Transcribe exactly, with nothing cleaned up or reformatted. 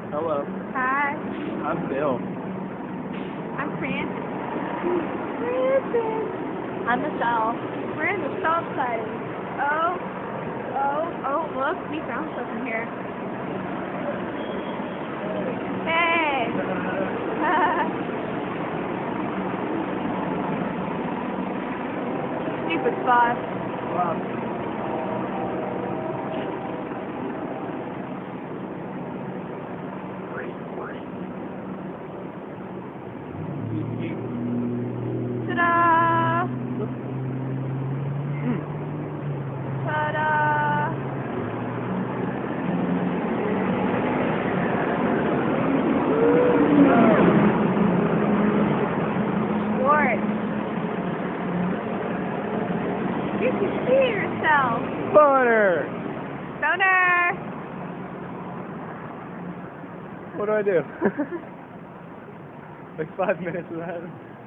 Hello. Hi. I'm Bill. I'm Francis. Francis. I'm Michelle. We're in the southside. Oh, oh, oh, look, we found something here. Hey. Stupid spot. Wow. Ta-da! Ta-da! Sports. You can see yourself. Boner! Boner! What do I do? Like five minutes of that.